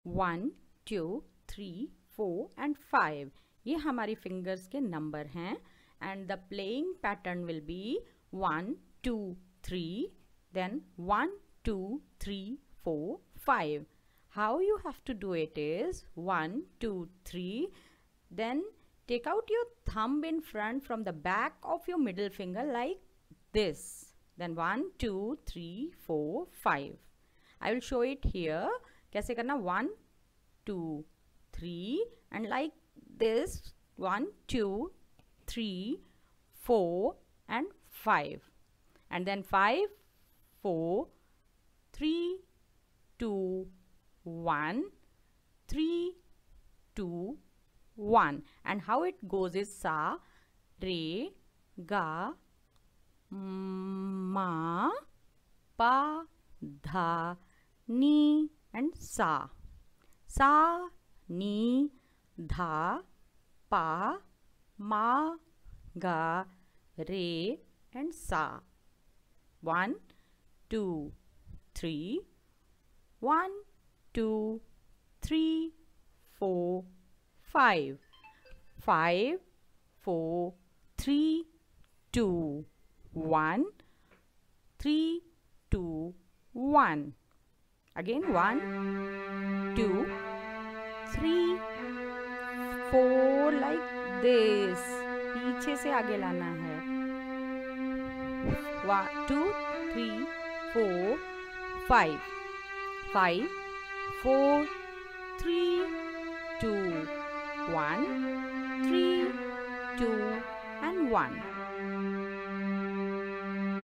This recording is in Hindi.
1 2 3 4 and 5. ये हमारी फिंगर्स के नंबर हैं and the playing pattern will be 1 2 3 then 1 2 3 4 5. How you have to do it is 1 2 3, then take out your thumb in front from the back of your middle finger like this, then 1 2 3 4 5. I will show it here. कैसे करना 1 2 3 and like this 1 2 3 4 and 5 and then 5 4 3 2 1 3 2 1 and how it goes is sa re ga ma pa dha ni and sa ni dha pa ma ga re and sa. 1 2 3 1 2 3 4 5 5 4 3 2 1 3 2 1. Again 1 2 3 4 like this. पीछे से आगे लाना है. 1 2 3 4 5 5 4 3 2 1 3 2 and 1.